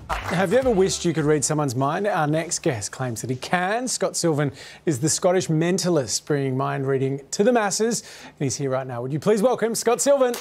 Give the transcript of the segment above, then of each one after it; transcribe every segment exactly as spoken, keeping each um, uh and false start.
Have you ever wished you could read someone's mind? Our next guest claims that he can. Scott Silven is the Scottish mentalist, bringing mind reading to the masses. And he's here right now. Would you please welcome Scott Silven?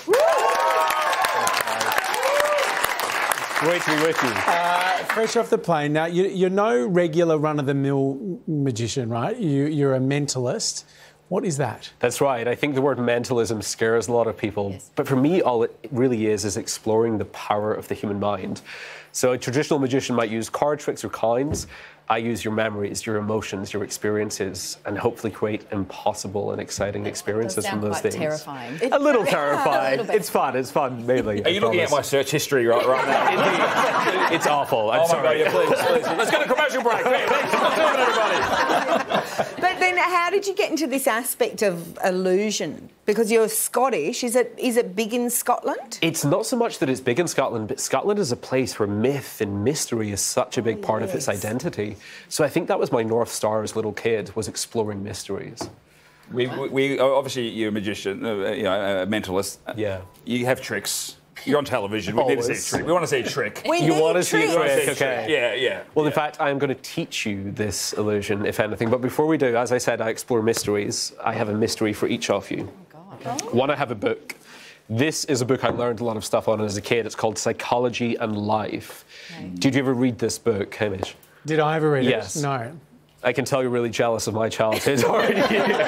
Great to be with you. Uh, fresh off the plane. Now, you, you're no regular run-of-the-mill magician, right? You, you're a mentalist. What is that? That's right. I think the word mentalism scares a lot of people. Yes. But for me, all it really is is exploring the power of the human mind. So a traditional magician might use card tricks or coins. I use your memories, your emotions, your experiences, and hopefully create impossible and exciting experiences from those things. Terrifying. A little terrifying. A little it's fun. It's fun, mainly. Are you looking at my search history right, right now? It's awful. I'm oh sorry. My God, yeah, please, please. Let's go to commercial break. Thanks for doing, everybody. But then, how did you get into this aspect of illusion? Because you're Scottish. Is it is it big in Scotland? It's not so much that it's big in Scotland, but Scotland is a place where myth and mystery is such a big oh, part yes. of its identity. So I think that was my North Star as a little kid, was exploring mysteries. We, we, we obviously, you're a magician, uh, you know, a mentalist. Yeah. You have tricks. You're on television. We need to see a trick. We want to see a trick. We you need want to see a trick, see okay? Trick. Yeah, yeah. Well, yeah. in fact, I'm going to teach you this illusion, if anything. But before we do, as I said, I explore mysteries. I have a mystery for each of you. Oh, God. Oh. One, I have a book. This is a book I learned a lot of stuff on as a kid. It's called Psychology and Life. Okay. Did you ever read this book, Hamish? Did I ever read yes. it? No. I can tell you're really jealous of my childhood already.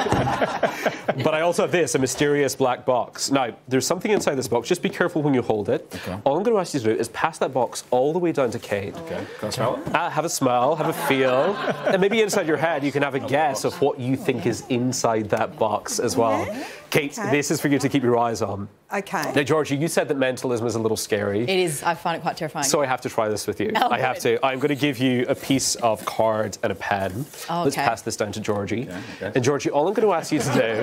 But I also have this, a mysterious black box. Now, there's something inside this box. Just be careful when you hold it. Okay. All I'm going to ask you to do is pass that box all the way down to Kate. Okay. Can I smell it? Uh, have a smell, have a feel. And maybe inside your head you can have a guess of what you think is inside that box as well. Yeah. Kate, okay. this is for you to keep your eyes on. Okay. Now, Georgie, you said that mentalism is a little scary. It is. I find it quite terrifying. So I have to try this with you. Oh, I have good. to. I'm going to give you a piece of card and a pen. Oh, okay. Let's pass this down to Georgie. Okay, okay. And Georgie, all I'm going to ask you to do...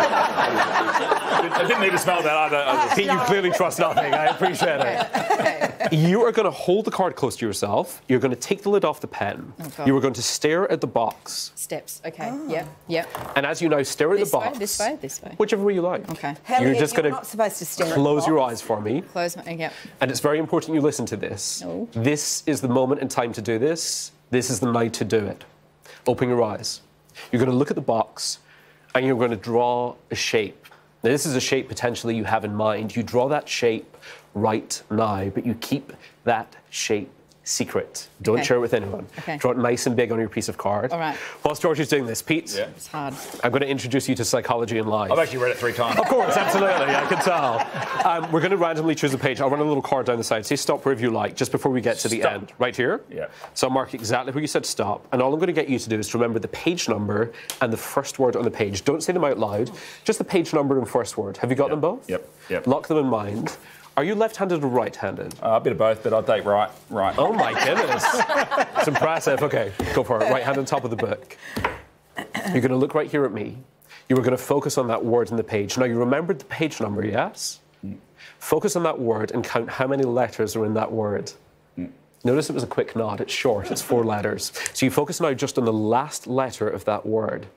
I didn't need to smell that. I don't, I just... Pete, you clearly trust nothing. I appreciate it. You are going to hold the card close to yourself. You're going to take the lid off the pen. Oh, you are going to stare at the box. Steps. Okay. Oh. Yep. Yep. And as you know, stare at this the box. Way, this way. This way. Whichever way you like. Okay. Hell, you're just you're going not supposed to stare close at the your box. eyes for me. Close my. Yep. And it's very important you listen to this. No. This is the moment in time to do this. This is the night to do it. Open your eyes. You're going to look at the box and you're going to draw a shape. Now, this is a shape potentially you have in mind. You draw that shape right now, but you keep that shape secret. Don't okay. share it with anyone. Okay. Draw it nice and big on your piece of card. All right. Whilst George is doing this, Pete, yeah. It's hard. I'm going to introduce you to Psychology and Life. I've actually read it three times. Of course, absolutely, I can tell. Um, we're going to randomly choose a page. I'll run a little card down the side. Say stop wherever you like, just before we get to the Stop. end. Right here? Yeah. So I'll mark exactly where you said stop. And all I'm going to get you to do is to remember the page number and the first word on the page. Don't say them out loud. Just the page number and first word. Have you got yep. them both? Yep. Yep. Lock them in mind. Are you left-handed or right-handed? Uh, a bit of both, but I'll take right. Right. Oh, my goodness. It's impressive. OK, go for it. Right hand on top of the book. You're going to look right here at me. You were going to focus on that word in the page. Now, you remembered the page number, yes? Mm. Focus on that word and count how many letters are in that word. Mm. Notice it was a quick nod. It's short. It's four letters. So you focus now just on the last letter of that word.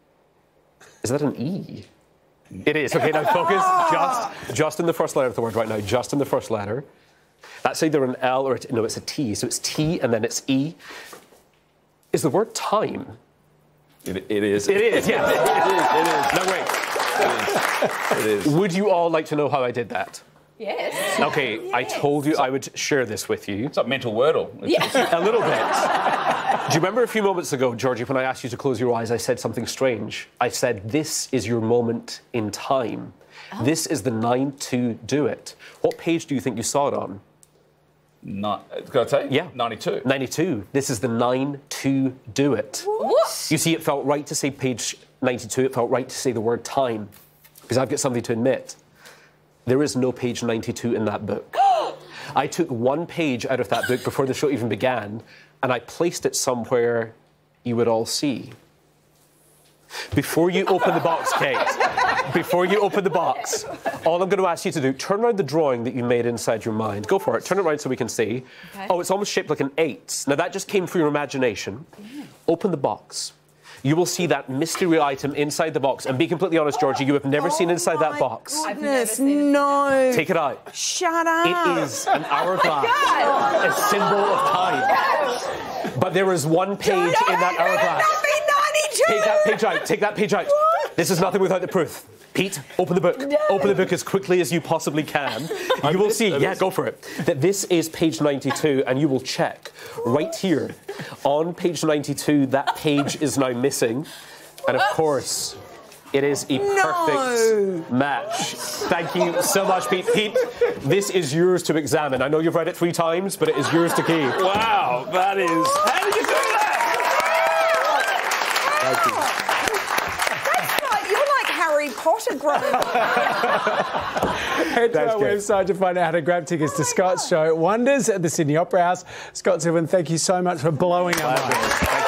Is that an E? It is. OK, now focus just, just in the first letter of the word right now, just in the first letter. That's either an L or... A, no, it's a T. So it's T and then it's E. Is the word time? It, it is. It is, yes. It is. It is. No, wait. It is. Would you all like to know how I did that? Yes. OK, yes. I told you I would share this with you. It's like mental wordle. Yeah. A little bit. Do you remember a few moments ago, Georgie, when I asked you to close your eyes, I said something strange? I said, this is your moment in time. Oh. This is the nine to do it. What page do you think you saw it on? Not, can I tell you? Yeah. ninety-two. ninety-two. This is the nine to do it. What? You see, it felt right to say page ninety-two. It felt right to say the word time. Because I've got something to admit. There is no page ninety-two in that book. I took one page out of that book before the show even began, and I placed it somewhere you would all see. Before you open the box, Kate, before you open the box, all I'm going to ask you to do, turn around the drawing that you made inside your mind. Go for it. Turn it around so we can see. Okay. Oh, it's almost shaped like an eight. Now, that just came from your imagination. Mm. Open the box. you will see that mystery item inside the box. And be completely honest, Georgie, you have never Oh seen inside that my box. Goodness, seen it. no. Take it out. Shut up. It is an hourglass, a symbol of time. But there is one page in that hourglass. Take that page out. Take that page out. This is nothing without the proof. Pete, open the book. No. Open the book as quickly as you possibly can. You will see, yeah, go for it, that this is page ninety-two, and you will check right here on page ninety-two that page is now missing. And of course, it is a perfect No. match. Thank you so much, Pete. Pete, this is yours to examine. I know you've read it three times, but it is yours to keep. Wow, that is. How did you do that? Thank you. You're like Harry Potter grown up. Head to That's our good. website to find out how to grab tickets to Scott's show Wonders at the Sydney Opera House. Scott Silven, thank you so much for blowing our minds.